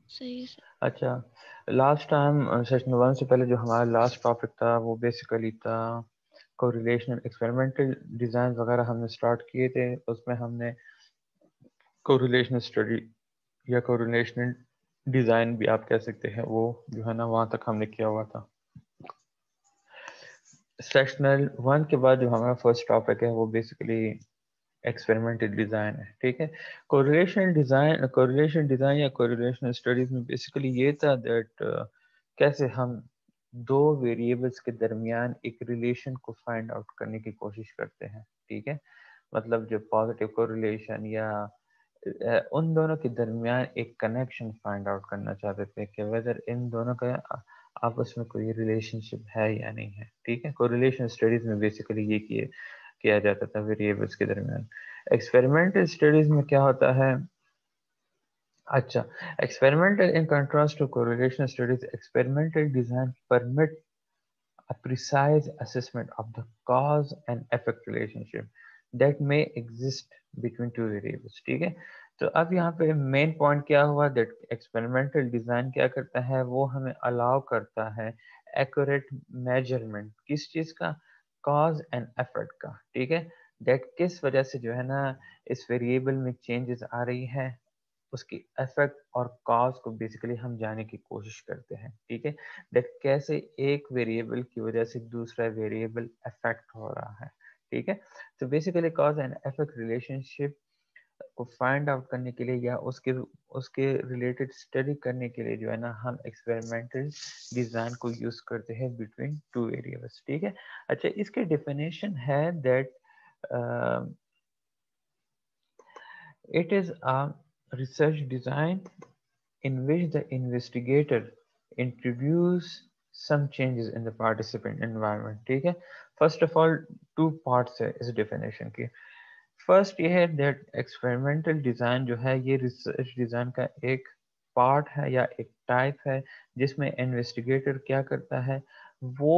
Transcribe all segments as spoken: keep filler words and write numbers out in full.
सही से। अच्छा, लास्ट टाइम सेशन वन से पहले जो हमारा लास्ट टॉपिक था वो बेसिकली था कोरिलेशनल एक्सपेरिमेंटल डिज़ाइन वगैरह हमने स्टार्ट किए थे। उसमें हमने कोरिलेशनल स्टडी या कोरिलेशनल डिज़ाइन भी आप कह सकते हैं, वो जो है ना वहाँ तक हमने किया हुआ था। सेक्शनल वन के बाद जो हमारा फर्स्ट टॉपिक है वो बेसिकली एक्सपेरिमेंटल डिज़ाइन है। ठीक है, कोरिलेशनल डिज़ाइन कोरिलेशन डिज़ाइन या कोरिलेशनल स्टडीज में बेसिकली ये था दैट कैसे हम दो वेरिएबल्स के दरमियान एक रिलेशन को फाइंड आउट करने की कोशिश करते हैं। ठीक है, मतलब जो पॉजिटिव कोरिलेशन या अ, उन दोनों के दरमियान एक कनेक्शन फाइंड आउट करना चाहते थे कि वेदर इन दोनों का आ- आपस में कोई रिलेशनशिप है या नहीं है। ठीक है, कोरिलेशन स्टडीज में बेसिकली ये किए किया जाता था वेरिएबल्स के दरमियान। एक्सपेरिमेंटल स्टडीज में क्या होता है? अच्छा, experimental in contrast to correlation studies, experimental design permit a precise assessment of the cause and effect relationship that may exist between two variables। ठीक है, तो अब यहाँ पे मेन पॉइंट क्या हुआ दैट एक्सपेरिमेंटल डिजाइन क्या करता है, वो हमें अलाउ करता है एक्यूरेट मेजरमेंट किस चीज का, कॉज एंड इफेक्ट का। ठीक है, दैट किस वजह से जो है ना इस वेरिएबल में चेंजेस आ रही है, उसकी इफेक्ट और कॉज को बेसिकली हम जानने की कोशिश करते हैं। ठीक है, दैट कैसे एक वेरिएबल की वजह से दूसरा वेरिएबल अफेक्ट हो रहा है। ठीक है, तो basically cause and effect relationship को फाइंड आउट करने के लिए या उसके उसके रिलेटेड स्टडी करने के लिए जो है ना हम एक्सपेरिमेंटल डिजाइन को यूज करते हैं बिटवीन टू वेरिएबल्स। ठीक है, अच्छा इसके डेफिनेशन है that it is a research design in which the investigator introduce some changes in the participant environment। ठीक है, first of all two parts है इस डेफिनेशन की। फर्स्ट ये है दैट एक्सपेरिमेंटल डिजाइन जो है ये रिसर्च डिजाइन का एक पार्ट है या एक टाइप है जिसमें इन्वेस्टिगेटर क्या करता है, वो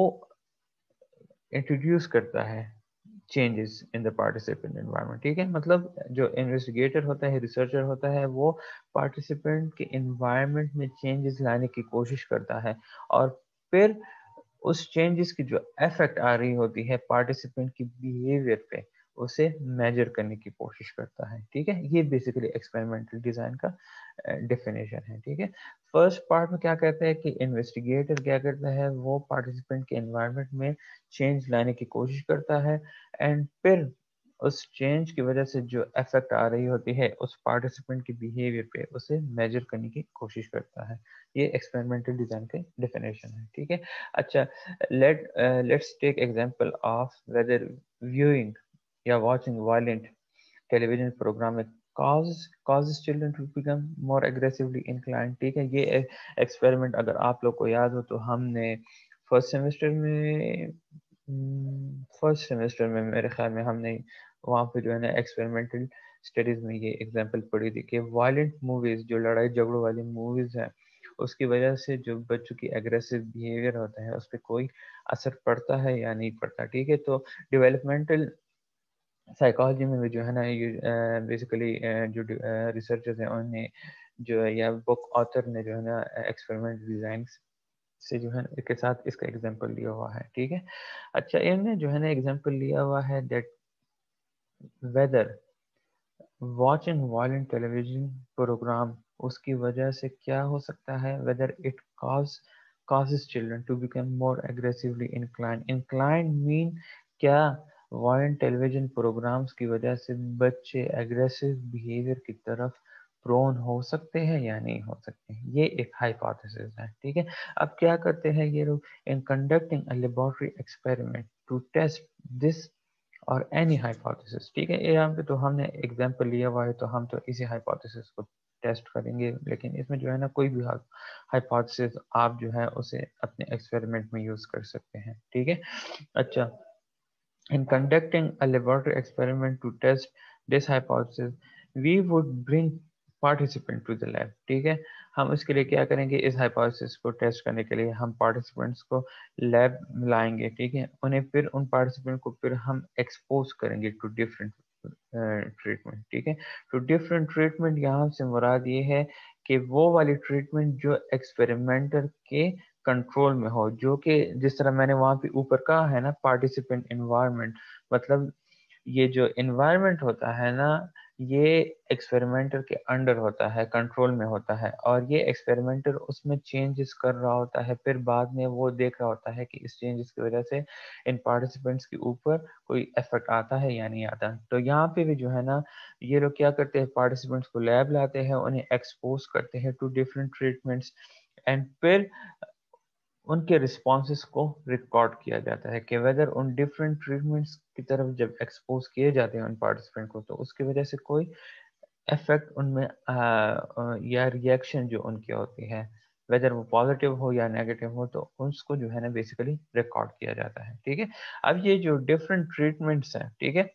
इंट्रोड्यूस करता है changes in the participant environment. ठीक है, मतलब जो इन्वेस्टिगेटर होता है, रिसर्चर होता है, वो पार्टिसिपेंट के एनवायरनमेंट में चेंजेस लाने की कोशिश करता है और फिर उस चेंजेस की जो इफेक्ट आ रही होती है पार्टिसिपेंट की बिहेवियर पे, उसे मेजर करने की कोशिश करता है। ठीक है, ये बेसिकली एक्सपेरिमेंटल डिजाइन का डेफिनेशन है। ठीक है, फर्स्ट पार्ट में क्या कहते हैं कि इन्वेस्टिगेटर क्या करता है, वो पार्टिसिपेंट के एनवायरनमेंट में चेंज लाने की कोशिश करता है एंड फिर उस चेंज की वजह से जो इफेक्ट आ रही होती है उस पार्टिसिपेंट के बिहेवियर पे, उसे मेजर करने की कोशिश करता है। ये एक्सपेरिमेंटल डिजाइन के डेफिनेशन है। ठीक है, अच्छा let let's take example of whether viewing या वाचिंग वायलेंट टेलीविजन प्रोग्राम में causes causes children to become more aggressively inclined। ठीक है, ये एक्सपेरिमेंट अगर आप लोग को याद हो तो हमने फर्स्ट सेमेस्टर में फर्स्ट सेमेस्टर में मेरे ख्याल में हमने वहाँ पे जो है ना एक्सपेरिमेंटल स्टडीज में ये एग्जांपल पढ़ी थी कि वायलेंट मूवीज, जो लड़ाई झगड़ों वाली मूवीज हैं, उसकी वजह से जो बच्चों की एग्रेसिव बिहेवियर होता है उस पर कोई असर पड़ता है या नहीं पड़ता। ठीक है, तो डेवलपमेंटल साइकोलॉजी में भी जो है ना ये बेसिकली जो रिसर्चर्स हैं उन्होंने जो है या बुक ऑथर ने जो है ना एक्सपेरिमेंट डिजाइन से जो है इसके साथ इसका एग्जांपल लिया हुआ है। ठीक है, अच्छा इन्होंने जो है ना एग्जांपल लिया हुआ है that whether watching violent television programme, उसकी वजह से क्या हो सकता है, whether it cause causes children to become more aggressively inclined। inclined mean क्या, वायलेंट टेलीविजन प्रोग्राम्स की वजह से बच्चे एग्रेसिव बिहेवियर की तरफ प्रोन हो सकते हैं या नहीं हो सकते हैं, ये एक हाइपोथेसिस है। ठीक है, अब क्या करते हैं ये लोग, in conducting a laboratory experiment to test this और एनी हाइपोथेसिस। ठीक है, यहाँ पे तो हमने एग्जांपल लिया हुआ है तो हम तो इसी हाइपोथेसिस को टेस्ट करेंगे, लेकिन इसमें जो है ना कोई भी हाइपोथेसिस आप जो है उसे अपने एक्सपेरिमेंट में यूज कर सकते हैं। ठीक है, अच्छा in conducting a laboratory experiment to test this hypothesis we would bring participant to the lab। ठीक है, हम इसके लिए क्या करेंगे, इस हाइपोथेसिस को टेस्ट करने के लिए हम पार्टिसिपेंट्स को लैब में लाएंगे। ठीक है, उन्हें फिर उन पार्टिसिपेंट को फिर हम एक्सपोज करेंगे टू डिफरेंट ट्रीटमेंट। ठीक है, तो डिफरेंट ट्रीटमेंट यहाँ से मुराद ये है कि वो वाली ट्रीटमेंट जो एक्सपेरिमेंटर के कंट्रोल में हो, जो कि जिस तरह मैंने वहां पे ऊपर कहा है ना, पार्टिसिपेंट इन्वायरमेंट, मतलब ये जो इन्वायरमेंट होता है ना, ये एक्सपेरिमेंटर के अंडर होता है, कंट्रोल में होता है, और ये एक्सपेरिमेंटर उसमें चेंजेस कर रहा होता है, फिर बाद में वो देख रहा होता है कि इस चेंजेस की वजह से इन पार्टिसिपेंट्स के ऊपर कोई इफेक्ट आता है या नहीं आता। तो यहाँ पे भी जो है ना, ये लोग क्या करते हैं, पार्टिसिपेंट्स को लैब लाते हैं, उन्हें एक्सपोज करते हैं टू डिफरेंट ट्रीटमेंट्स, एंड फिर उनके रिस्पॉन्सेस को रिकॉर्ड किया जाता है कि वेदर उन डिफरेंट ट्रीटमेंट्स की तरफ जब एक्सपोज किए जाते हैं उन पार्टिसिपेंट को, तो उसकी वजह से कोई इफेक्ट उनमें आ, आ, या रिएक्शन जो उनकी होती है, वेदर वो पॉजिटिव हो या नेगेटिव हो, तो उसको जो है ना बेसिकली रिकॉर्ड किया जाता है। ठीक है, अब ये जो डिफरेंट ट्रीटमेंट्स हैं, ठीक है,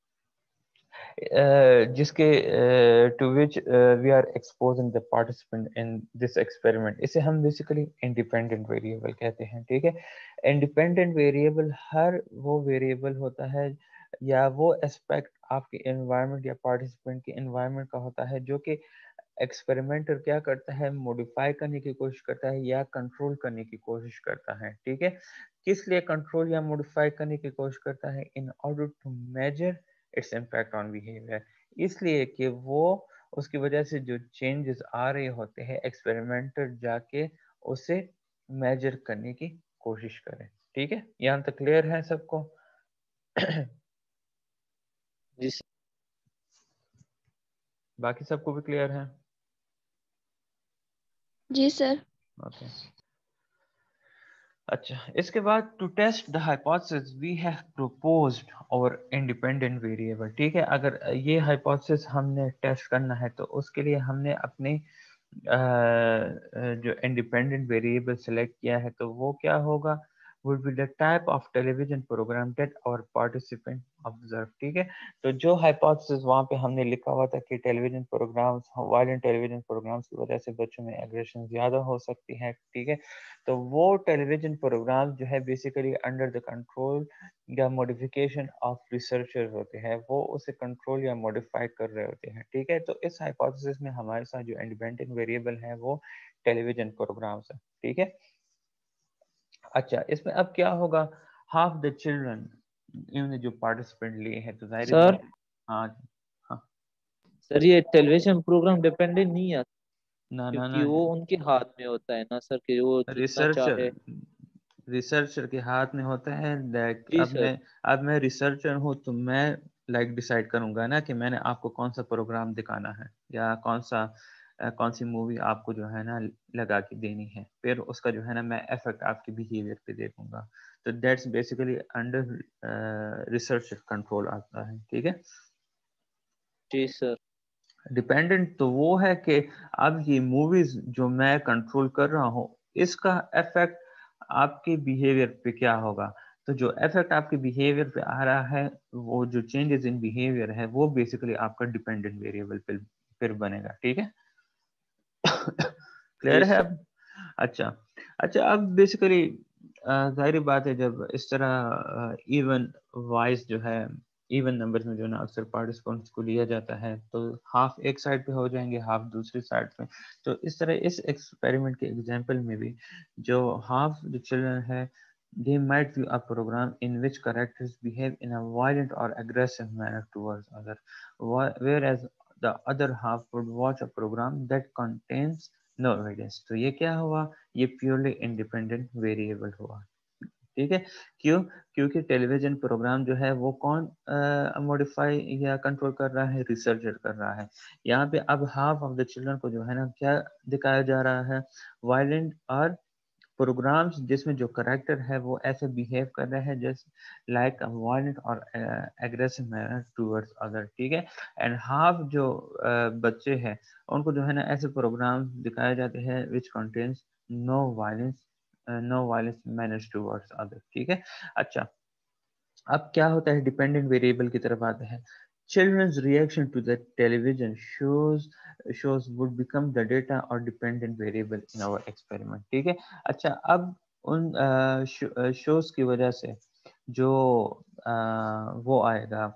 uh, जिसके to which we are exposing the participant in this experiment, इसे हम बेसिकली इंडिपेंडेंट वेरिएबल कहते हैं। ठीक है, इंडिपेंडेंट वेरिएबल हर वो वेरिएबल होता है या वो एस्पेक्ट आपके एनवायरनमेंट या पार्टिसिपेंट के एनवायरनमेंट का होता है जो कि एक्सपेरिमेंटर क्या करता है, मॉडिफाई करने की कोशिश करता है या कंट्रोल करने की कोशिश करता है। ठीक है, किस लिए कंट्रोल या मॉडिफाई करने की कोशिश करता है, in order to measure its impact on behaviour, इसलिए कि वो उसकी वजह से जो चेंजेस आ रहे होते हैं, एक्सपेरिमेंटर जाके उसे मेजर करने की कोशिश करे। ठीक है, यहाँ तक क्लियर है सबको? जी बाकी सबको भी क्लियर है? जी सर। ओके, अच्छा, इसके बाद to test the hypothesis we have proposed और इंडिपेंडेंट वेरिएबल। ठीक है, अगर ये हाइपोथेसिस हमने टेस्ट करना है तो उसके लिए हमने अपने जो इंडिपेंडेंट वेरिएबल सेलेक्ट किया है, तो वो क्या होगा, would be the type of television program that our participant observe। ठीक है, तो जो हाइपोथेसिस वहाँ पे हमने लिखा हुआ था कि television programmes, violent television programmes की वजह से बच्चों में एग्रेशन ज़्यादा हो सकती है। ठीक है, तो वो टेलीविजन प्रोग्राम जो है बेसिकली अंडर द कंट्रोल या मॉडिफिकेशन ऑफ रिसर्चर होते हैं, वो उसे कंट्रोल या मॉडिफाई कर रहे होते हैं। ठीक है, तो इस हाइपोथेसिस में हमारे साथ जो इंडिपेंडेंट वेरिएबल है वो टेलीविजन प्रोग्राम्स है। ठीक है, अच्छा, इसमें अब क्या होगा, हाफ द चिल्ड्रन, इन्होंने जो पार्टिसिपेंट लिए हैं, तो जाहिर सर। बात, हाँ हाँ, सर ये टेलीविजन प्रोग्राम डिपेंडेंट नहीं है, ना ना क्योंकि ना, वो उनके हाथ में होता है ना सर, कि वो जितना रिसर्चर चाहे। रिसर्चर के हाथ में होता है। लाइक जी अब सर। मैं अब मैं रिसर्चर हूँ, तो मैं लाइक डिसाइड करूंगा ना कि मैंने आपको कौन सा प्रोग्राम दिखाना है या कौन सा अ, कौन सी मूवी आपको जो है ना लगा के देनी है, फिर उसका जो है ना मैं इफेक्ट आपके बिहेवियर पे देखूंगा। तो that's basically under research control आता है। ठीक है, जी सर। डिपेंडेंट तो वो है कि अब ये मूवीज जो मैं कंट्रोल कर रहा हूँ, इसका इफेक्ट आपके बिहेवियर पे क्या होगा। तो जो इफेक्ट आपके बिहेवियर पे आ रहा है, वो जो चेंजेस इन बिहेवियर है, वो बेसिकली आपका डिपेंडेंट वेरिएबल पे फिर बनेगा। ठीक है, जी क्लियर है सर। अब? अच्छा, अच्छा, अब बेसिकली जाहिर बात है, जब इस तरह इवन वाइज जो है, इवन नंबर्स में जो ना अक्सर पार्टिसिपेंट्स को लिया जाता है, तो हाफ एक साइड पे हो जाएंगे, हाफ दूसरी साइड पे। तो इस तरह इस एक्सपेरिमेंट के एग्जांपल में भी जो हाफ जो चिल्ड्रन है, they might view a program in which characters behave in a violent or aggressive manner towards others, whereas the other half would watch a program that contains no evidence। तो ये क्या हुआ, ये purely independent variable हुआ। ठीक है, क्यों? क्योंकि टेलीविजन प्रोग्राम जो है वो कौन मॉडिफाई या कंट्रोल कर रहा है, रिसर्चर कर रहा है। यहाँ पे अब हाफ ऑफ द चिल्ड्रन को जो है ना क्या दिखाया जा रहा है, वायलेंट और प्रोग्राम्स जिसमें जो करेक्टर है वो ऐसे बिहेव कर रहे हैं जैसे लाइक वायलेंट और एग्रेसिव मैनर टूवर्ड्स अदर। ठीक है, एंड हाफ जो uh, बच्चे हैं उनको जो है ना ऐसे प्रोग्राम दिखाए जाते हैं which contains no violence no violence manners towards other. ठीक है, अच्छा, अब क्या होता है, डिपेंडेंट वेरिएबल की तरफ आते हैं। Children's reaction to the television shows shows would become the data or dependent variable in our experiment। ठीक है, अच्छा, अब उन शोज की वजह से जो आ, वो आएगा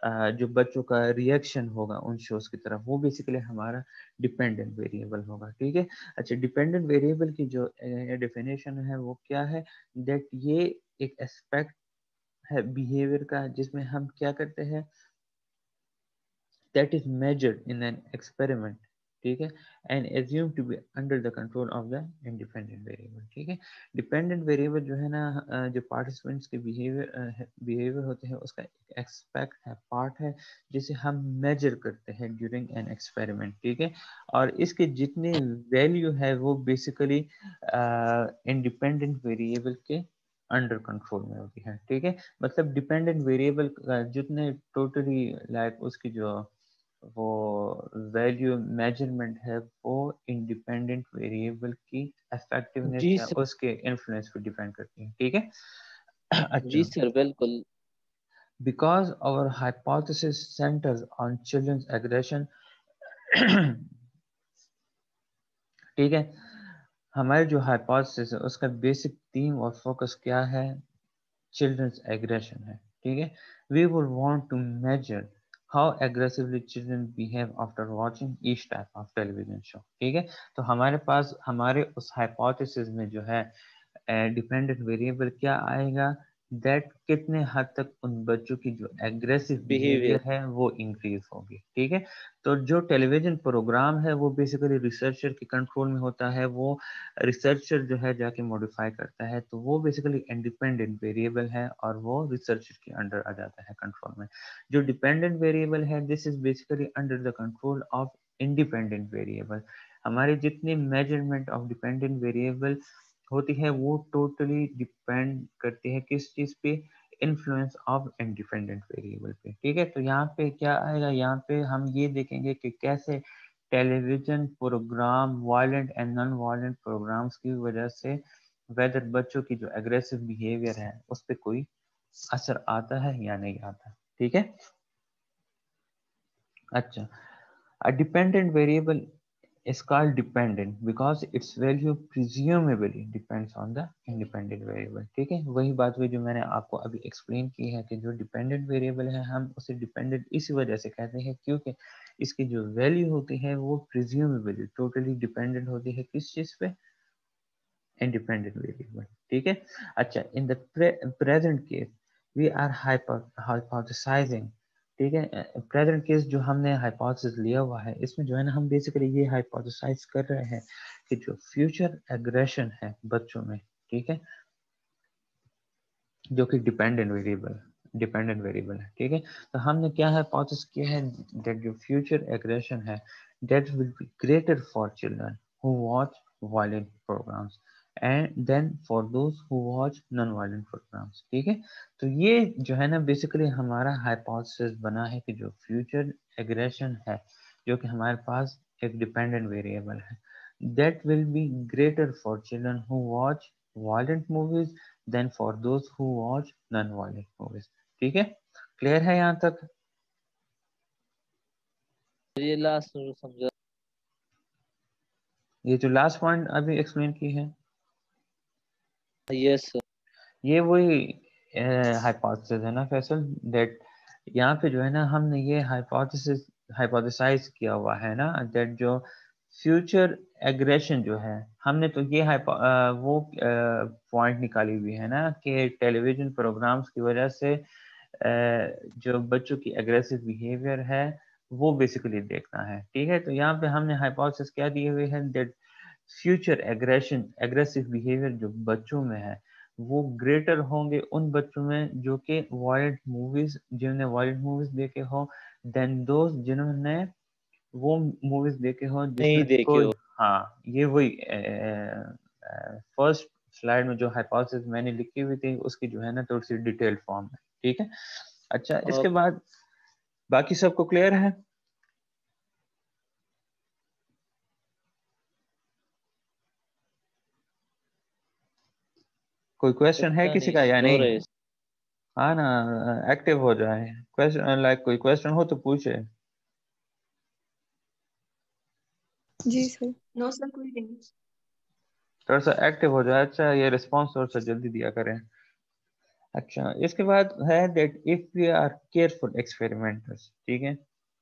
जो बच्चों का रिएक्शन होगा उन शोज की तरफ, वो बेसिकली हमारा डिपेंडेंट वेरिएबल होगा। ठीक है। अच्छा, डिपेंडेंट वेरिएबल की जो डेफिनेशन है वो क्या है, दैट ये एक एस्पेक्ट है बिहेवियर का जिसमें हम क्या करते हैं, that is measured in an experiment, ठीक है, and assumed to be under the control of the independent variable। ठीक है। डिपेंडेंट वेरिएबल जो है ना, जो पार्टिसिपेंट्स के बिहेवियर बिहेवियर होते हैं उसका एक एक्सपेक्ट है, पार्ट है, जिसे हम मेजर करते हैं ड्यूरिंग एन एक्सपेरिमेंट। ठीक है। और इसके जितने वैल्यू है वो बेसिकली इंडिपेंडेंट वेरिएबल के अंडर कंट्रोल में होती है। ठीक है। मतलब डिपेंडेंट वेरिएबल जितने टोटली लाइक उसकी जो वो वैल्यू मेजरमेंट है वो इंडिपेंडेंट वेरिएबल की इफेक्टिवनेस जी या सर। उसके इन्फ्लुएंस पे डिपेंड करती है। ठीक है। जी अच्छा, सर बिल्कुल। because our hypothesis centers on children's aggression ठीक है, हमारे जो हाइपोथेसिस है उसका बेसिक थीम और फोकस क्या है, चिल्ड्रंस एग्रेशन है। ठीक है। We will want to measure how aggressively children behave after watching each type of television show. ठीक है। तो हमारे पास हमारे उस हाइपोथेसिस में जो है डिपेंडेंट वेरिएबल क्या आएगा, दैट कितने हद तक उन बच्चों की जो एग्रेसिव बिहेवियर। बिहेवियर है वो इंक्रीज होगी। ठीक है। तो जो टेलीविजन प्रोग्राम है वो बेसिकली रिसर्चर के कंट्रोल में होता है, वो रिसर्चर जो है जाके मॉडिफाई करता है, तो वो बेसिकली इंडिपेंडेंट वेरिएबल है और वो रिसर्चर के अंडर आ जाता है कंट्रोल में। जो डिपेंडेंट वेरिएबल है this is basically under the control of independent variable. हमारी जितनी मेजरमेंट ऑफ डिपेंडेंट वेरिएबल होती है वो टोटली डिपेंड करती है किस चीज पे, इन्फ्लुएंस ऑफ इंडिपेंडेंट वेरिएबल पे। ठीक है। तो यहाँ पे क्या आएगा, यहाँ पे हम ये देखेंगे कि कैसे television programme violent and non violent programmes की वजह से वेदर बच्चों की जो एग्रेसिव बिहेवियर है उस पर कोई असर आता है या नहीं आता। ठीक है। अच्छा, a dependent variable is called dependent because its value presumably depends on the independent variable। ठीक है। वही बात हुई जो मैंने आपको अभी एक्सप्लेन की है कि जो डिपेंडेंट वेरिएबल है हम उसे डिपेंडेंट इसी वजह से कहते हैं क्योंकि इसकी जो वैल्यू होती है वो प्रिज्यूमेबली टोटली डिपेंडेंट होती है किस चीज पे, इंडिपेंडेंट वेरिएबल। ठीक है। अच्छा, in the present case we are hypothesising. ठीक है। प्रेजेंट केस जो हमने हाइपोथेसिस लिया हुआ है इसमें जो है ना हम बेसिकली ये हाइपोथेसाइज कर रहे हैं कि जो फ्यूचर एग्रेशन है बच्चों में, ठीक है, जो कि डिपेंडेंट वेरिएबल डिपेंडेंट वेरिएबल है। ठीक है। तो हमने क्या हाइपोथेसिस किया है, दैट जो फ्यूचर एग्रेशन है that will be greater for children who watch violent programmes and than for those who watch non violent programmes. ठीक है। तो ये जो है ना बेसिकली हमारा हाइपोथेसिस बना है कि जो फ्यूचर एग्रेशन है जो कि हमारे पास एक डिपेंडेंट वेरिएबल है, that will be greater for children who watch violent movies than for those who watch non violent movies. ठीक है। क्लियर है यहाँ तक? ये लास्ट समझा। ये जो लास्ट पॉइंट अभी एक्सप्लेन की है यस सर। ये वही हाइपोथेसिस है ना फैसल, दैट यहाँ पे जो है ना हमने ये हाइपोथेसिस हाइपोथेसाइज किया हुआ है ना, दैट जो फ्यूचर एग्रेशन जो है हमने तो ये hypo- अ, वो पॉइंट निकाली हुई है ना कि टेलीविजन प्रोग्राम्स की वजह से अ, जो बच्चों की एग्रेसिव बिहेवियर है वो बेसिकली देखना है। ठीक है। तो यहाँ पे हमने हाइपोथेसिस क्या दी हुई है, that future aggression aggressive behaviour जो बच्चों में है वो ग्रेटर होंगे उन बच्चों में जो कि वायलेंट मूवीज जिन्होंने वायलेंट मूवीज देखे हो देन दोस्त जिन्होंने वो मूवीज देखे हो नहीं जिसमें देखे कोई, हो। हाँ ये वही फर्स्ट स्लाइड में जो हाइपोथेसिस मैंने लिखी हुई थी उसकी जो है ना थोड़ी सी डिटेल्ड फॉर्म है। ठीक है। अच्छा, इसके ओके। बाद बाकी सबको क्लियर है? कोई क्वेश्चन है पता किसी नहीं का या सो नहीं? रहे। हाँ ना, एक्टिव हो जाए। क्वेश्चन लाइक कोई क्वेश्चन हो तो पूछे। जी सर। नो सर, कोई नहीं। थोड़ा सा एक्टिव हो जाए। अच्छा, ये रिस्पॉन्स थोड़ा सा जल्दी दिया करें। अच्छा, इसके बाद है that if we are careful experimenters, ठीक है,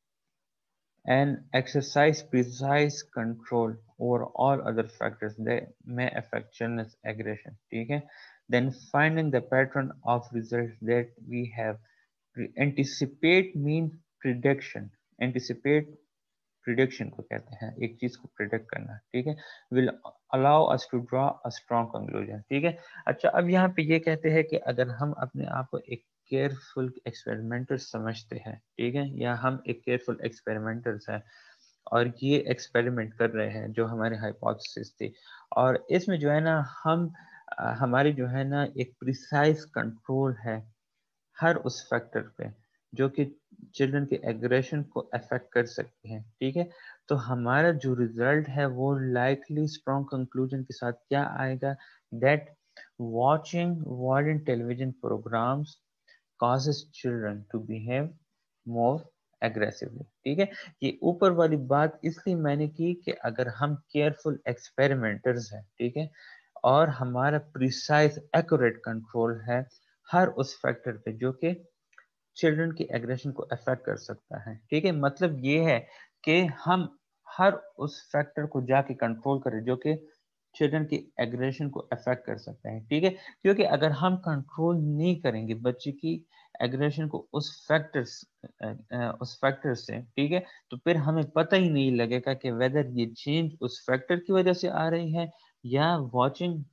and exercise precise control over all other factors that may affect children's aggression, ठीक है, then finding the pattern of results that we have. Anticipate mean prediction. Anticipate prediction को कहते हैं, एक चीज को प्रिडिक्ट करना, ठीक है, will allow us to draw a strong conclusion, ठीक है। अच्छा, अब यहाँ पे ये कहते हैं कि अगर हम अपने आप को एक केयरफुल एक्सपेरिमेंटर समझते हैं, ठीक है, या हम एक केयरफुल एक्सपेरिमेंटर्स हैं और ये एक्सपेरिमेंट कर रहे हैं जो हमारी हाइपोथेसिस थी, और इसमें जो है ना हम हमारी जो है ना एक प्रिसाइज कंट्रोल है हर उस फैक्टर पे जो कि चिल्ड्रन के एग्रेशन को अफेक्ट कर सकते हैं, ठीक है, तो हमारा जो रिजल्ट है वो लाइकली स्ट्रॉन्ग कंक्लूजन के साथ क्या आएगा, that watching violent television programmes causes children to behave more aggressively, ठीक है। ये ऊपर वाली बात इसलिए मैंने की कि अगर हम केयरफुल एक्सपेरिमेंटर्स हैं, ठीक है, और हमारा प्रिसाइज एक्यूरेट कंट्रोल है हर उस फैक्टर पे जो कि चिल्ड्रन की एग्रेशन को अफेक्ट कर सकता है, ठीक है, मतलब ये है कि हम हर उस फैक्टर को जाके कंट्रोल करें जो कि चिल्ड्रन की एग्रेशन को अफेक्ट कर सकते हैं, ठीक है, क्योंकि अगर हम कंट्रोल नहीं करेंगे बच्चे की एग्रेशन को उस फैक्टर्स उस फैक्टर से, ठीक है, तो फिर हमें पता ही नहीं लगेगा कि वेदर ये चेंज उस फैक्टर की वजह से आ रही है या वॉचिंग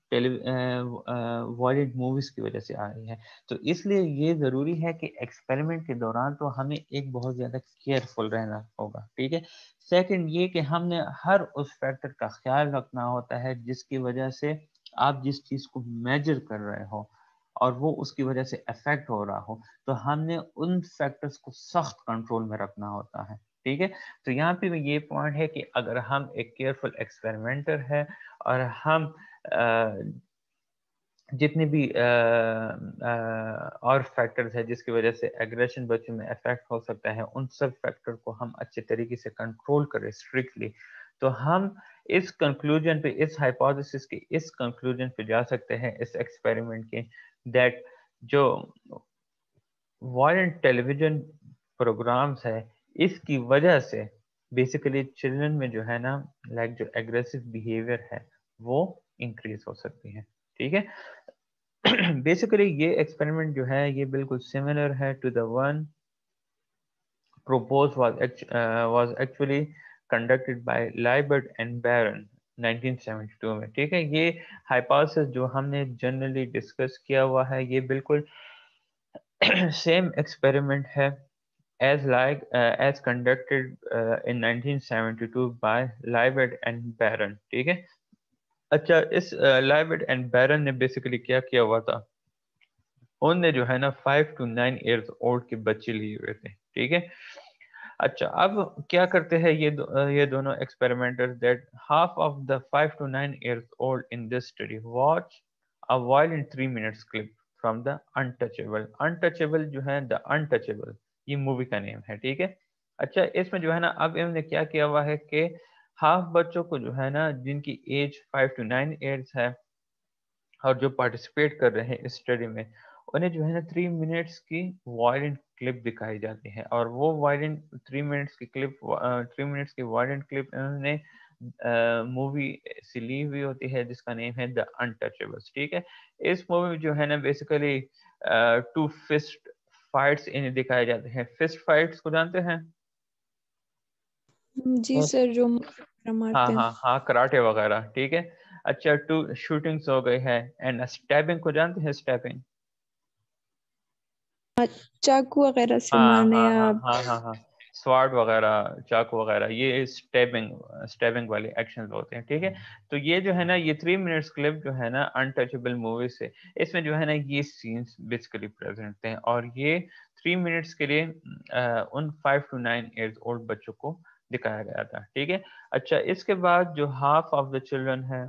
वायलेंट मूवीज की वजह से आ रही है। तो इसलिए ये ज़रूरी है कि एक्सपेरिमेंट के दौरान तो हमें एक बहुत ज़्यादा केयरफुल रहना होगा, ठीक है। सेकंड ये कि हमने हर उस फैक्टर का ख्याल रखना होता है जिसकी वजह से आप जिस चीज़ को मेजर कर रहे हो और वो उसकी वजह से अफेक्ट हो रहा हो, तो हमने उन फैक्टर्स को सख्त कंट्रोल में रखना होता है, ठीक है। तो यहाँ पे ये पॉइंट है कि अगर हम एक केयरफुल एक्सपेरिमेंटर है और हम आ, जितने भी आ, आ, और फैक्टर्स है जिसकी वजह से एग्रेशन बच्चों में अफेक्ट हो सकता है, उन सब फैक्टर को हम अच्छे तरीके से कंट्रोल करें स्ट्रिक्टली, तो हम इस कंक्लूजन पे, इस हाइपोथेसिस के इस कंक्लूजन पे जा सकते हैं इस एक्सपेरिमेंट के, दैट जो वायलेंट टेलीविजन प्रोग्राम्स है इसकी वजह से बेसिकली चिल्ड्रन में जो है ना लाइक जो एग्रेसिव बिहेवियर है वो इंक्रीज हो सकती है, ठीक है। बेसिकली ये एक्सपेरिमेंट जो है ये बिल्कुल सिमिलर है to the one proposed was uh, was actually conducted by Liebert and Baron nineteen seventy two में, ठीक है। ये हाइपोथेसिस जो हमने जनरली डिस्कस किया हुआ है ये बिल्कुल सेम एक्सपेरिमेंट है as like uh, as conducted uh, in nineteen seventy two by Liebert and Baron, ठीक है। अच्छा, इस लाइबर्ट एंड बैरन ने बेसिकली क्या किया हुआ था, उनने जो है ना five to nine years old के बच्चे लिए हुए थे, ठीक है। अच्छा, अब क्या करते हैं ये दो, ये दोनों experimenters, that half of the five to nine years old in this study watch a violent three minutes clip from the untouchable. Untouchable जो है, द अनटचेबल ये मूवी का नेम है, ठीक है। अच्छा, इसमें जो है ना अब इन्होंने क्या किया हुआ है कि हाफ बच्चों को जो है ना जिनकी age five to nine years है और जो पार्टिसिपेट कर रहे हैं इस स्टडी में, उन्हें जो है ना थ्री मिनट्स की वायलेंट क्लिप दिखाई जाती है, और वो वायलेंट थ्री मिनट्स की क्लिप थ्री मिनट्स की वायलेंट क्लिप उन्होंने मूवी से ली हुई होती है जिसका नेम है द अनटचेबल्स, ठीक है। इस मूवी में जो है ना बेसिकली टू फिस्ट फाइट्स इन्हें दिखाए जाते हैं। फिस्ट फाइट्स को जानते हैं? जी सर, जो हाँ मारते हैं। हाँ हाँ, कराटे वगैरह, ठीक है। अच्छा, टू शूटिंग्स हो गई है, एंड स्टैबिंग को जानते हैं? स्टैबिंग, चाकू वगैरह से हाँ मारने हाँ या हाँ हाँ हाँ हाँ, स्वार्ड वगैरह, चाकू वगैरह, ये स्टैबिंग स्टैबिंग वाले एक्शन होते हैं, ठीक है। तो ये जो है ना ये थ्री मिनट्स क्लिप जो है ना अनटचेबल मूवी से, इसमें जो है ना ये सीन्स बेसिकली प्रेजेंट थे, और ये थ्री मिनट्स के लिए आ, उन five to nine years old बच्चों को दिखाया गया था, ठीक है। अच्छा, इसके बाद जो हाफ ऑफ द चिल्ड्रन है,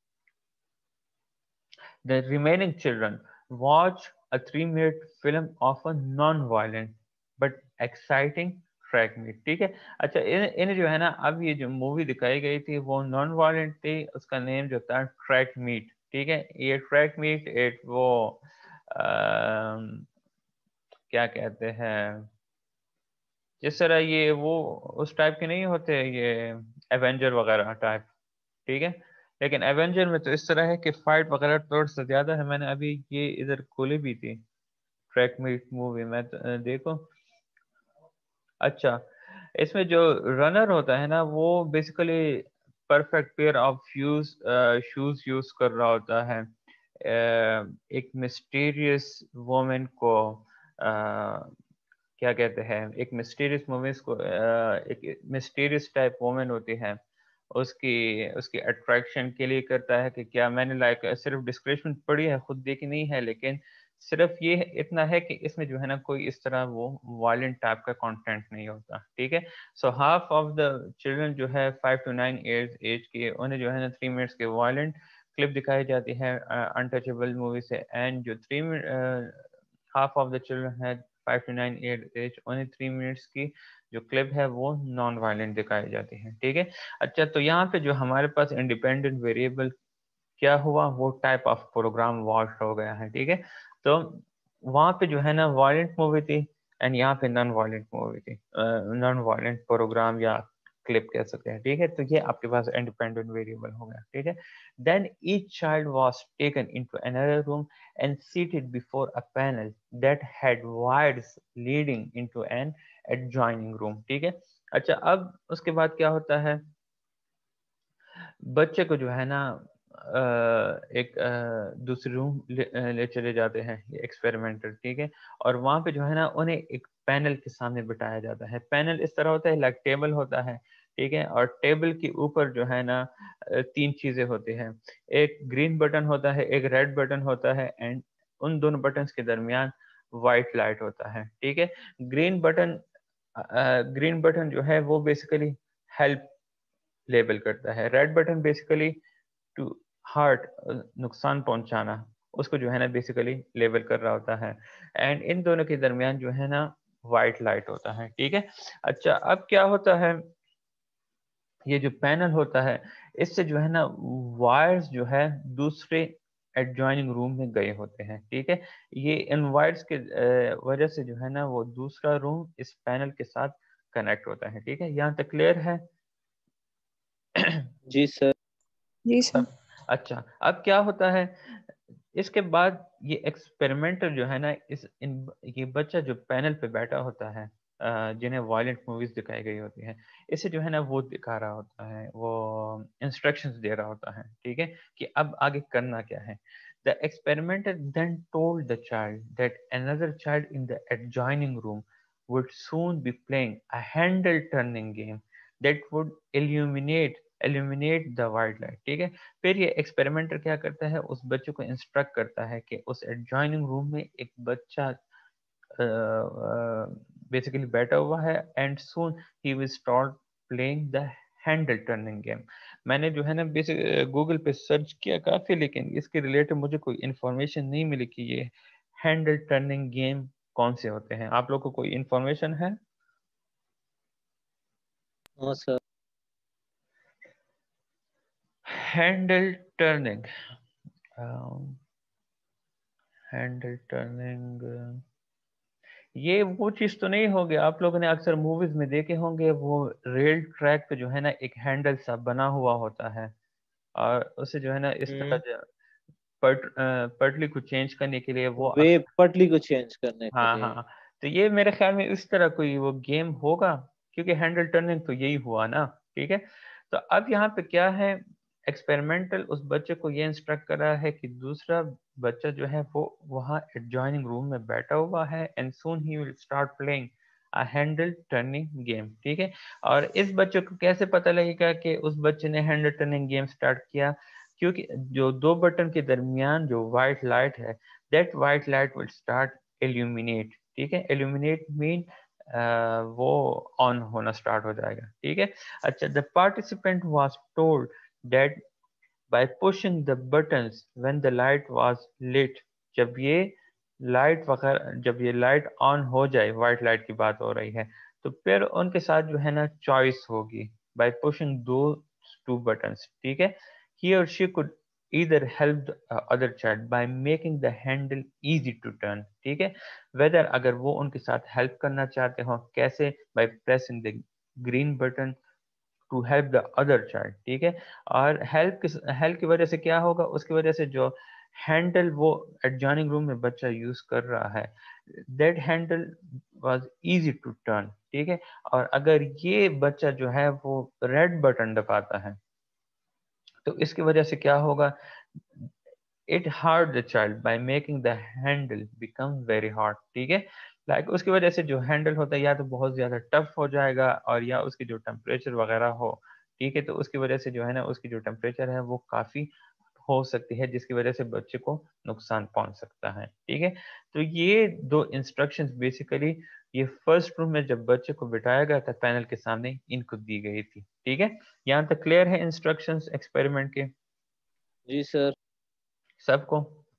the remaining children watch a three-minute film of a non-violent but exciting track meet, ठीक है। अच्छा, इन्हें जो है ना अब ये जो मूवी दिखाई गई थी वो नॉन वायलेंट थी, उसका नेम जो था ट्रैक मीट, ठीक है। ये ट्रैक मीट एक वो क्या कहते हैं, जिस तरह ये वो उस टाइप के नहीं होते ये एवेंजर वगैरह टाइप, ठीक है। लेकिन एवेंजर में तो इस तरह है कि फाइट वगैरह थोड़ा सा ज्यादा है। मैंने अभी ये इधर खोली भी थी ट्रैक मीट मूवी में, तो देखो। अच्छा, इसमें जो रनर होता है ना वो basically perfect pair of shoes shoes use कर रहा होता है। uh, एक मिस्टीरियस वोमेन को uh, क्या कहते हैं, एक मिस्टीरियस वोमेन को uh, एक मिस्टीरियस टाइप वोमेन होती है, उसकी उसकी अट्रैक्शन के लिए करता है कि क्या, मैंने लाइक सिर्फ डिस्क्रिप्शन पढ़ी है, खुद देखी नहीं है, लेकिन सिर्फ ये इतना है कि इसमें जो है ना कोई इस तरह वो वायलेंट टाइप का कंटेंट नहीं होता, ठीक है। So half of the children जो है five to nine years age के, उन्हें जो है ना थ्री मिनट्स के वायलेंट क्लिप दिखाई जाती है अनटचेबल मूवी से, एंड जो three half of the children है five to nine year age, उन्हें थ्री मिनट्स की जो क्लिप है वो नॉन वायलेंट दिखाई जाती है, ठीक है। अच्छा, तो यहाँ पे जो हमारे पास इंडिपेंडेंट वेरिएबल क्या हुआ, वो टाइप ऑफ प्रोग्राम वॉच हो गया है, ठीक है। तो वहाँ पे जो है ना वायलेंट मूवी थी एंड यहाँ पे नॉन वायलेंट मूवी थी, नॉन वायलेंट प्रोग्राम या क्लिप कह सकते हैं, ठीक है। तो ये आपके पास इंडिपेंडेंट वेरिएबल हो गया, ठीक है। Then each child was taken into another room and seated before a panel that had wires leading into an adjoining room, ठीक है। अच्छा, अब उसके बाद क्या होता है, बच्चे को जो है ना एक दूसरे रूम ले, ले चले जाते हैं एक्सपेरिमेंटर, ठीक है। और वहाँ पे जो है ना उन्हें एक पैनल के सामने बिठाया जाता है। पैनल इस तरह होता है, लाइक टेबल होता है, ठीक है। और टेबल के ऊपर जो है ना तीन चीजें होती हैं, एक ग्रीन बटन होता है, एक रेड बटन होता है, एंड उन दोनों बटन के दरमियान व्हाइट लाइट होता है, ठीक है। ग्रीन बटन ग्रीन बटन जो है वो बेसिकली हेल्प लेबल करता है, red button basically to hurt नुकसान पहुंचाना, उसको जो है ना बेसिकली लेबल कर रहा होता है, एंड इन दोनों के दरमियान जो है ना वाइट लाइट होता है, ठीक है। अच्छा, अब क्या होता है, ये जो पैनल होता है इससे जो है ना वायर्स जो है दूसरे एडजॉइनिंग रूम में गए होते हैं, ठीक है। ये इन वायर्स के वजह से जो है ना वो दूसरा रूम इस पैनल के साथ कनेक्ट होता है, ठीक है। यहाँ तक क्लियर है? जी सर। जी सर। अच्छा, अब क्या होता है, इसके बाद ये एक्सपेरिमेंटर जो है ना इस इन ये बच्चा जो पैनल पे बैठा होता है, जिन्हें वायलेंट मूवीज दिखाई गई होती हैं, इसे जो है ना वो दिखा रहा होता है, वो इंस्ट्रक्शंस दे रहा होता है, ठीक है, कि अब आगे करना क्या है। The experimenter then told the child that another child in the adjoining room would soon be playing a handle turning game that would illuminate illuminate the white light, ठीक है। फिर ये एक्सपेरिमेंटर क्या करता है, उस बच्चे को इंस्ट्रक्ट करता है कि उस एडजॉइनिंग रूम में एक बच्चा बेसिकली बैठा हुआ है, एंड सून ही will start playing the handle turning game. मैंने जो है ना बेसिक गूगल पे सर्च किया काफी, लेकिन इसके रिलेटेड मुझे कोई इंफॉर्मेशन नहीं मिली कि ये हैंडल टर्निंग गेम कौन से होते हैं। आप लोग को कोई इंफॉर्मेशन है? हाँ sir. Handle turning handle turning ये वो चीज तो नहीं होगी, आप लोगों ने अक्सर मूवीज में देखे होंगे, वो रेल ट्रैक पे जो है ना एक हैंडल सा बना हुआ होता है, और उसे जो है ना इस तरह जो पट, पटली को चेंज करने के लिए वो वे अक्सर, पटली को चेंज करने के हाँ लिए। हाँ, तो ये मेरे ख्याल में इस तरह कोई वो गेम होगा, क्योंकि हैंडल टर्निंग तो यही हुआ ना, ठीक है। तो अब यहाँ पे क्या है, एक्सपेरिमेंटल उस बच्चे को ये इंस्ट्रक्ट कर रहा है कि दूसरा बच्चा जो है वो वहाँ एडजॉइनिंग रूम में बैठा हुआ है, एंड सून ही will start playing a handle turning game, ठीक है। और इस बच्चे को कैसे पता लगेगा कि उस बच्चे ने हैंडल टर्निंग गेम स्टार्ट किया, क्योंकि जो दो बटन के दरमियान जो व्हाइट लाइट है, that white light will start illuminate, ठीक है। इल्यूमिनेट मीन वो ऑन होना स्टार्ट हो जाएगा, ठीक है। अच्छा, the participant was told that by pushing the buttons when the light was lit, जब ये लाइट वगैरह जब ये लाइट ऑन हो जाए, व्हाइट लाइट की बात हो रही है, तो फिर उनके साथ जो है ना चॉइस होगी बाय पुशिंग दो टू बटन्स, ठीक है। ही और she could either help the uh, other child by making the handle easy to turn, ठीक है, whether अगर वो उनके साथ help करना चाहते हो कैसे, by pressing the green button to help the other child, ठीक है, और help किस help की वजह से क्या होगा, उसकी वजह से जो हैंडल वो adjoining रूम में बच्चा यूज कर रहा है, that handle was easy to turn, ठीक है, और अगर ये बच्चा जो है वो रेड बटन दबाता है तो इसकी वजह से क्या होगा, it hurt the child by making the handle become very hard, ठीक है, लाइक like उसकी वजह से जो हैंडल होता है या तो बहुत ज्यादा टफ हो जाएगा और या उसकी जो टेम्परेचर वगैरह हो, ठीक है, तो उसकी वजह से जो है ना उसकी जो टेम्परेचर है वो काफी हो सकती है जिसकी वजह से बच्चे को नुकसान पहुंच सकता है, ठीक है। तो ये दो इंस्ट्रक्शंस बेसिकली ये फर्स्ट रूम में जब बच्चे को बिठाया गया था पैनल के सामने इनको दी गई थी, ठीक है, यहाँ तक क्लियर है इंस्ट्रक्शंस एक्सपेरिमेंट के? जी सर। सबको?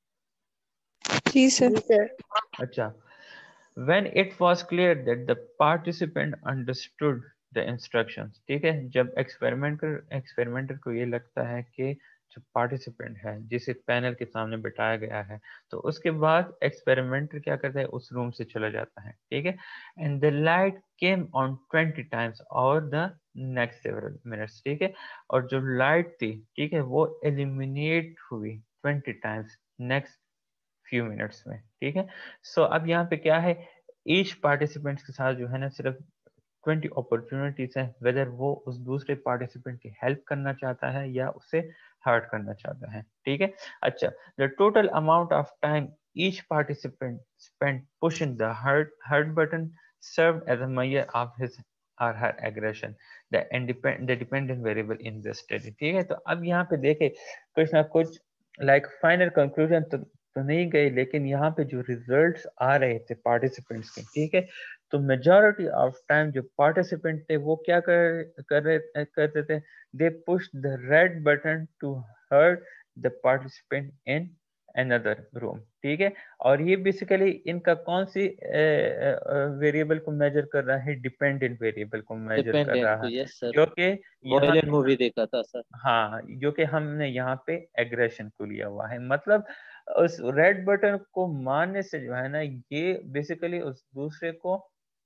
जी सर। अच्छा, when it was clear that the participant understood the instructions, ठीक है, जब एक्सपेरिमेंटर एक्सपेरिमेंटर को ये लगता है कि जो पार्टिसिपेंट है जिसे पैनल के सामने बिठाया गया है तो उसके बाद एक्सपेरिमेंटर क्या करता है उस रूम से चला जाता है, ठीक है, and the light came on twenty times और द नेक्स्ट सेवरल मिनट्स, ठीक है, और जो लाइट थी, ठीक है, वो एलिमिनेट हुई twenty times next few minutes में, ठीक है। सो so, अब यहाँ पे क्या है, ईच पार्टिसिपेंट के साथ जो है ना सिर्फ ट्वेंटी अपॉर्चुनिटीज है, वेदर वो उस दूसरे पार्टिसिपेंट की हेल्प करना चाहता है या उसे हर्ट करना चाहता है, ठीक है। अच्छा, the total amount of time each participant spent pushing the hurt hurt button served as a measure of his or her aggression, the independent the dependent variable in the study, ठीक है। तो अब यहाँ पे देखे कुछ ना कुछ लाइक फाइनल कंक्लूजन तो तो नहीं गए, लेकिन यहाँ पे जो रिजल्ट्स आ रहे थे पार्टिसिपेंट्स के, ठीक है, तो मेजॉरिटी ऑफ टाइम जो पार्टिसिपेंट थे वो क्या कर कर रहे करते थे, they push the red button to hurt the participant in another room, ठीक है, और ये बेसिकली इनका कौन सी वेरिएबल को मेजर कर रहा है, डिपेंडेंट वेरिएबल को मेजर कर रहा है, यस सर, जो कि वॉयलेंट मूवी देखा था सर। हाँ, जो कि हमने यहाँ पे एग्रेशन को लिया हुआ है, मतलब उस रेड बटन को मारने से जो है ना ये बेसिकली उस दूसरे को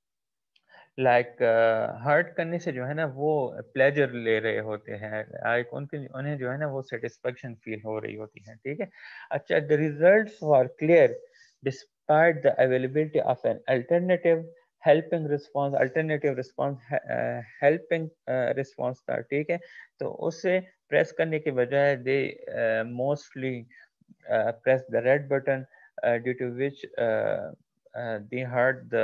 लाइक हर्ट uh, करने से जो है ना वो प्लेजर ले रहे होते हैं, लाइक उनके उन्हें जो है ना वो सेटिस्फेक्शन फील हो रही होती है, ठीक है। अच्छा, the results were clear despite the availability of an alternative helping response, alternative response helping response था, ठीक है, तो उसे प्रेस करने के बजाय they mostly press the red button due to which they hurt the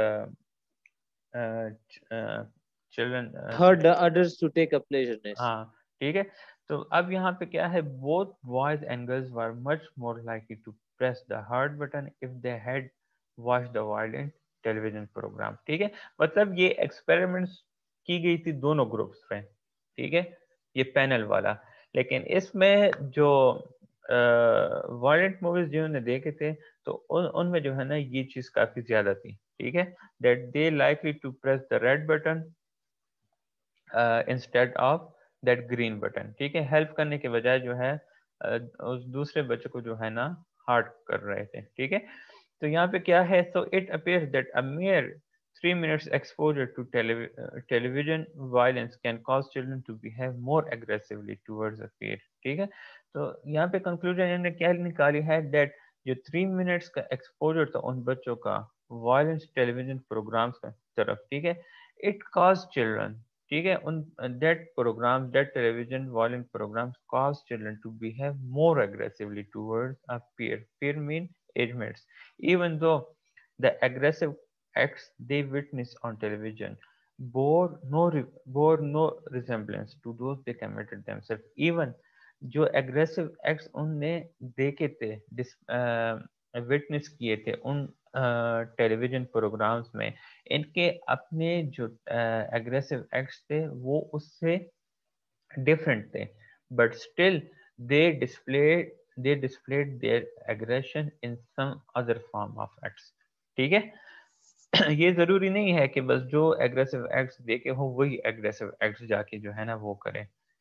children hurt the others to take a pleasureness. हाँ, ठीक है, तो अब यहाँ पे क्या है, both boys and girls were much more likely to press the hurt button if they had watch the violent television programme, ठीक है, मतलब ये एक्सपेरिमेंट्स की गई थी दोनों ग्रुप्स में, ठीक है, ये पैनल वाला, लेकिन इसमें जो वायलेंट मूवीज जिन्होंने देखे थे तो उन उनमें जो है ना ये चीज काफी ज्यादा थी, ठीक है, that they likely to press the red button instead of that green button, ठीक है, हेल्प करने के बजाय जो है uh, उस दूसरे बच्चे को जो है ना हार्ट कर रहे थे, ठीक है। तो यहाँ पे क्या है, so it appears that a mere three minutes exposure to telev uh, television violence can cause children to behave more aggressively towards a peer, ठीक है। तो यहाँ पे कंक्लूजन इन्होंने क्या निकाली है, that जो थ्री मिनट्स का एक्सपोजर था उन बच्चों का वायलेंस टेलीविजन प्रोग्राम्स की तरफ, ठीक है, it caused children, ठीक है, उन that program that television violent programs cause children to behave more aggressively towards a peer, peer mean age mates, even though the aggressive acts they witness on television bore no bore no resemblance to those they committed themselves, even जो aggressive acts उनने देखे थे witness किए थे उन television uh, programmes में, इनके अपने जो एग्रेसिव uh, एक्ट्स थे वो उससे डिफरेंट थे, but still they displayed they displayed their aggression in some other form of acts, ठीक है। ये जरूरी नहीं है कि बस जो एग्रेसिव एक्ट्स देखे हो वही एग्रेसिव एक्ट्स जाके जो है ना वो करें,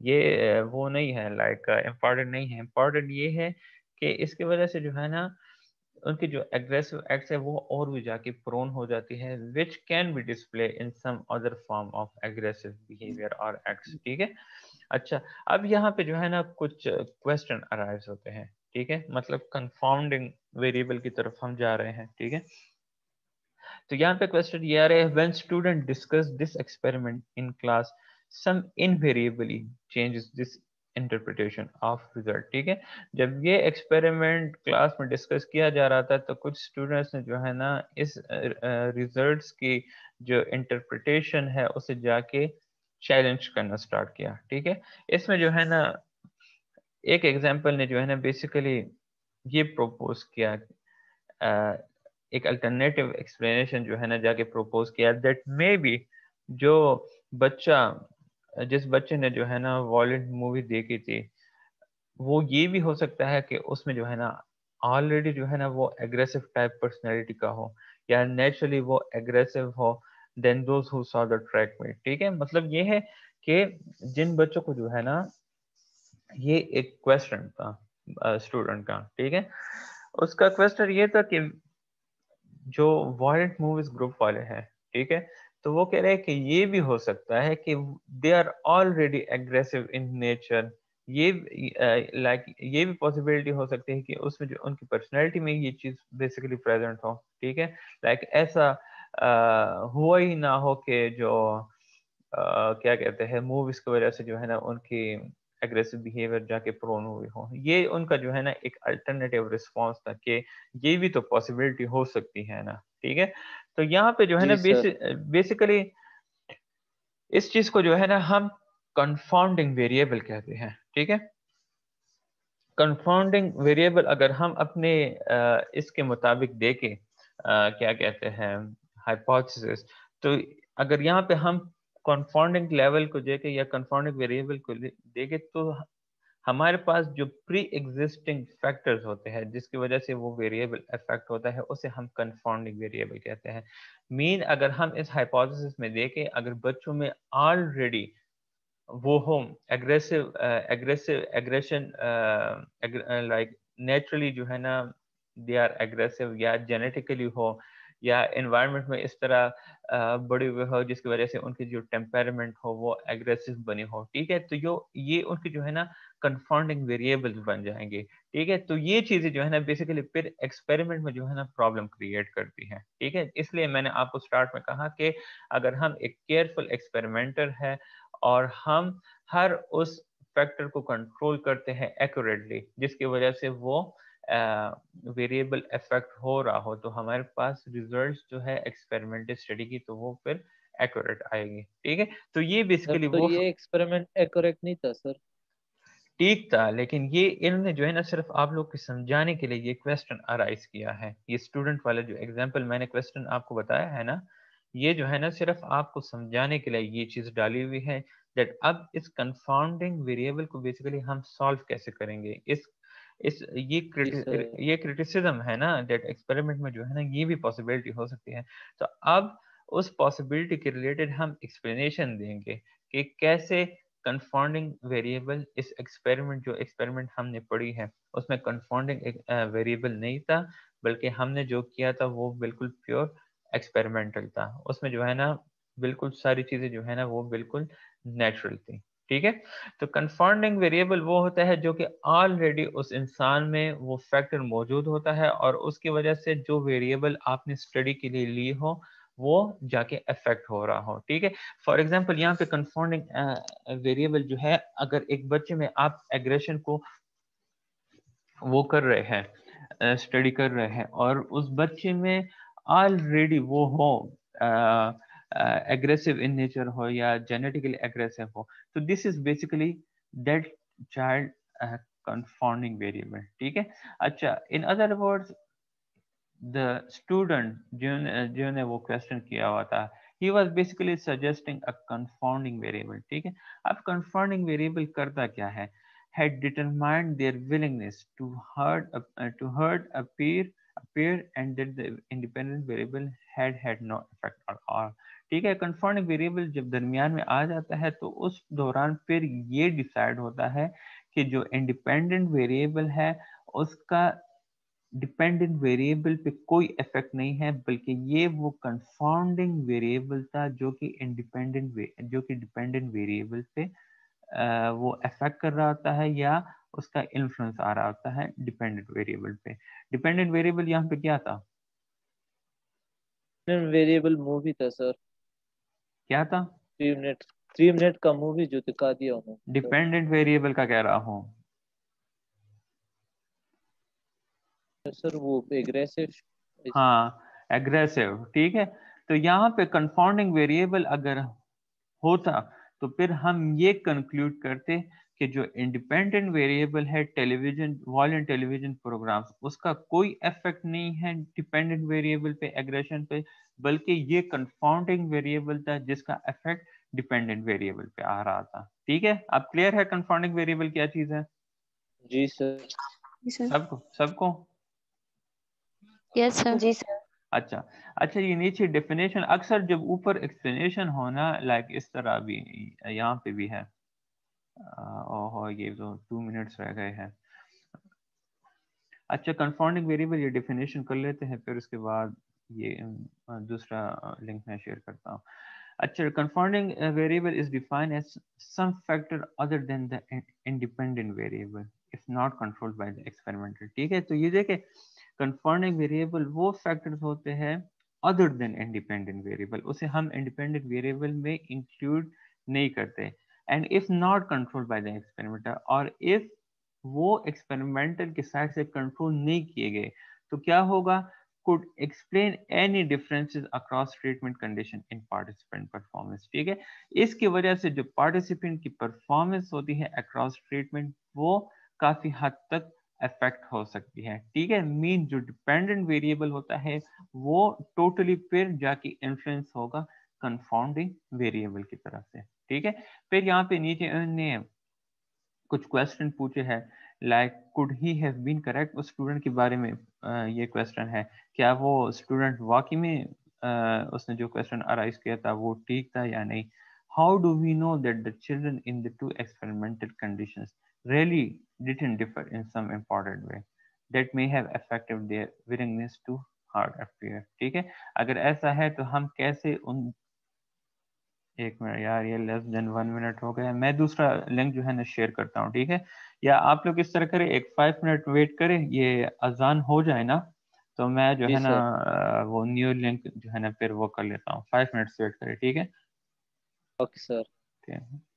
ये वो नहीं है, लाइक इम्पॉर्टेंट नहीं है। इम्पॉर्टेंट ये है कि इसकी वजह से जो है ना उनकी जो एग्रेसिव एक्ट्स है वो और भी जाके प्रोन हो जाती है, which can be display in some other form of aggressive behaviour और एक्ट्स। ठीक है। अच्छा, अब यहाँ पे जो है ना कुछ क्वेश्चन अराइज होते हैं। ठीक है, मतलब कंफाउंडिंग वेरिएबल की तरफ हम जा रहे हैं। ठीक है, तो यहाँ पे क्वेश्चन ये आ रहा है, when student discuss this experiment in class some invariably changes this interpretation of result. ठीक है, जब ये एक्सपेरिमेंट क्लास में डिस्कस किया जा रहा था तो कुछ स्टूडेंट्स ने जो है ना इस रिजल्ट्स की जो इंटरप्रिटेशन है उसे जाके चैलेंज करना स्टार्ट किया। ठीक है, इसमें जो है ना एक एग्जाम्पल ने जो है ना बेसिकली ये प्रोपोज किया, uh, एक अल्टरनेटिव एक्सप्लेनेशन जो है ना जाके प्रोपोज किया दैट मे बी जो बच्चा जिस बच्चे ने जो है ना वॉयलेंट मूवी देखी थी वो ये भी हो सकता है कि उसमें जो है ना ऑलरेडी जो है ना वो एग्रेसिव टाइप पर्सनैलिटी का हो या नेचुरली वो एग्रेसिव हो then those who saw the track में। ठीक है, मतलब ये है कि जिन बच्चों को जो है ना ये एक क्वेश्चन था स्टूडेंट का। ठीक है, उसका क्वेश्चन ये था कि जो वायलेंट मूवीज ग्रुप वाले हैं, ठीक है, तो वो कह रहे हैं कि ये भी हो सकता है कि they are already aggressive in nature. ये लाइक uh, like, ये भी पॉसिबिलिटी हो सकती है कि उसमें जो उनकी पर्सनैलिटी में ये चीज बेसिकली प्रेजेंट हो। ठीक है, लाइक like, ऐसा uh, हुआ ही ना हो कि जो uh, क्या कहते हैं मूवीज की वजह से जो है ना उनकी एग्रेसिव बिहेवियर जाके प्रोन हुए हो। ये उनका जो है ना एक अल्टरनेटिव रिस्पांस था कि ये भी तो पॉसिबिलिटी हो सकती है ना। ठीक है, तो यहाँ पे जो है ना बेसिकली इस चीज को जो है ना हम कंफाउंडिंग वेरिएबल कहते हैं। ठीक है, कंफाउंडिंग वेरिएबल अगर हम अपने आ, इसके मुताबिक देखें क्या कहते हैं हाइपोथेसिस, तो अगर यहाँ पे हम कंफाउंडिंग लेवल को देखें या कंफाउंडिंग वेरिएबल को देखें तो हमारे पास जो प्री एग्जिस्टिंग फैक्टर्स होते हैं जिसकी वजह से वो वेरिएबल इफेक्ट होता है उसे हम कंफाउंडिंग वेरिएबल कहते हैं। मीन अगर हम इस हाइपोथेसिस में देखें अगर बच्चों में ऑलरेडी वो हो aggressive aggressive aggression like naturally जो है ना दे आर एग्रेसिव या जेनेटिकली हो या एनवायरनमेंट में इस तरह uh, बड़े हुए हो जिसकी वजह से उनकी जो टेम्परामेंट हो वो एग्रेसिव बनी हो। ठीक है, तो यो ये उनकी जो है ना कंफाउंडिंग वेरिएबल्स बन जाएंगे। ठीक है, तो ये चीजें जो है ना बेसिकली फिर एक्सपेरिमेंट में जो है ना प्रॉब्लम क्रिएट करती हैं। ठीक है, इसलिए मैंने आपको स्टार्ट में कहा कि अगर हम एक केयरफुल एक्सपेरिमेंटर है और हम हर उस फैक्टर को कंट्रोल करते हैं एक्यूरेटली जिसकी वजह से वो वेरिएबल uh, इफेक्ट हो रहा हो तो हमारे पास रिजल्ट्स जो है एक्सपेरिमेंटल स्टडी की तो वो फिर एक्यूरेट आएगी। ठीक है, तो ये बेसिकली तो वो ये एक्सपेरिमेंट एक्यूरेट नहीं था सर। ठीक था, लेकिन ये इन्होंने जो है ना सिर्फ आप लोग को समझाने के लिए ये क्वेश्चन अराइज किया है। ये स्टूडेंट वाला जो एग्जांपल मैंने क्वेश्चन आपको बताया है ना ये जो है ना सिर्फ आपको समझाने के लिए ये चीज डाली हुई है दैट अब इस कंफाउंडिंग वेरिएबल को बेसिकली हम सॉल्व कैसे करेंगे। इस इस ये क्रिटि, ये क्रिटिसिज्म है ना दैट एक्सपेरिमेंट में जो है ना ये भी पॉसिबिलिटी हो सकती है। तो अब उस पॉसिबिलिटी के रिलेटेड हम एक्सप्लेनेशन देंगे कि कैसे कंफाउंडिंग वेरिएबल इस एक्सपेरिमेंट जो एक्सपेरिमेंट हमने पढ़ी है उसमें कंफाउंडिंग वेरिएबल नहीं था बल्कि हमने जो किया था वो बिल्कुल प्योर एक्सपेरिमेंटल था। उसमें जो है ना बिल्कुल सारी चीजें जो है ना वो बिल्कुल नेचुरल थी। ठीक है, तो कंफाउंडिंग वेरिएबल वो होता है जो कि ऑलरेडी उस इंसान में वो फैक्टर मौजूद होता है और उसकी वजह से जो वेरिएबल आपने स्टडी के लिए ली हो वो जाके अफेक्ट हो रहा हो। ठीक है, फॉर एग्जांपल यहाँ पे कंफाउंडिंग वेरिएबल जो है अगर एक बच्चे में आप एग्रेशन को वो कर रहे हैं स्टडी कर रहे हैं और उस बच्चे में ऑलरेडी वो हो एग्रेसिव इन नेचर हो या जेनेटिकली एग्रेसिव हो तो this is basically that child confounding variable. ठीक है, अच्छा in other words the student जिन्होंने जिन्होंने वो क्वेश्चन किया हुआ था he was basically suggesting a confounding variable। ठीक है, अब confounding variable करता क्या है, had determined their willingness to hurt uh, to hurt appear appear and that the independent variable had had no effect at all। ठीक है। Confounding variable जब दरमियान में आ जाता है तो उस दौरान फिर ये डिसाइड होता है कि जो इंडिपेंडेंट वेरिएबल है उसका डिपेंडेंट वेरिएबल पे कोई इफेक्ट नहीं है, बल्कि ये वो कंफाउंडिंग वेरिएबल था जो कि इंडिपेंडेंट जो कि डिपेंडेंट वेरिएबल पे आ, वो इफेक्ट कर रहा होता है या उसका इन्फ्लुएंस आ रहा होता है डिपेंडेंट वेरिएबल पे। डिपेंडेंट वेरिएबल यहाँ पे क्या था? वेरिएबल मूवी था सर। क्या था? थ्री मिनट थ्री मिनट का मूवी जो दिखा दिया उन्होंने। डिपेंडेंट वेरिएबल का कह रहा हूँ सर वो एग्रेसिव। हाँ, एग्रेसिव। ठीक है, तो यहाँ पे कंफाउंडिंग वेरिएबल अगर होता तो फिर हम ये कंक्लूड करते कि जो इंडिपेंडेंट वेरिएबल है टेलीविजन वॉल्यूम टेलीविजन प्रोग्राम्स, उसका कोई इफेक्ट नहीं है डिपेंडेंट वेरिएबल पे एग्रेशन पे, बल्कि ये कंफाउंडिंग वेरिएबल था जिसका इफेक्ट डिपेंडेंट वेरिएबल पे आ रहा था। ठीक है, अब क्लियर है कंफाउंडिंग वेरिएबल क्या चीज है? जी सर। सबको सबको यस सर। जी सर। अच्छा अच्छा, ये नीचे डेफिनेशन अक्सर जब ऊपर एक्सप्लेनेशन होना लाइक इस तरह भी यहाँ पे भी है। ओहो, ये तो टू मिनट्स रह गए हैं। अच्छा, कंफाउंडिंग वेरिएबल ये डेफिनेशन कर लेते हैं, फिर उसके बाद ये दूसरा लिंक मैं शेयर करता हूँ। अच्छा, confounding variable is defined as some factor other than the independent variable if not controlled by the experimenter. ठीक है, तो ये देखें कंफाउंडिंग वेरिएबल वो फैक्टर्स होते हैं अदर देन इंडिपेंडेंट वेरिएबल, उसे हम इंडिपेंडेंट वेरिएबल में इंक्लूड नहीं करते। And if not controlled by the experimenter, और इफ वो एक्सपेरिमेंटल के साइड से कंट्रोल नहीं किए गए तो क्या होगा? could explain any differences across treatment condition in participant performance। ठीक है, इसकी वजह से जो पार्टिसिपेंट की परफॉर्मेंस होती है अक्रॉस ट्रीटमेंट वो काफी हद तक अफेक्ट हो सकती है। ठीक है, मीन जो डिपेंडेंट वेरिएबल होता है वो टोटली फिर जाके इन्फ्लुएंस होगा कंफाउंडिंग वेरिएबल की तरफ से। ठीक है, फिर यहाँ पे नीचे उन्होंने कुछ क्वेश्चन पूछे हैं like could he have been correct. उस स्टूडेंट के बारे में uh, ये क्वेश्चन है, क्या वो स्टूडेंट वाकई में uh, उसने जो क्वेश्चन अराइज किया था वो ठीक था या नहीं। How do we know that the children in the two experimental conditions really didn't differ in some important way that may have affected their willingness to hard appear। ठीक है, अगर ऐसा है तो हम कैसे उन एक मिनट यार, ये लेस देन वन मिनट हो गया, मैं दूसरा लिंक जो है ना शेयर करता हूँ। ठीक है, या आप लोग इस तरह करें, एक फाइव मिनट वेट करें, ये अजान हो जाए ना तो मैं जो है ना वो न्यू लिंक जो है ना फिर वो कर लेता हूँ। फाइव मिनट्स वेट करें। ठीक है, ओके सर। ठीक है।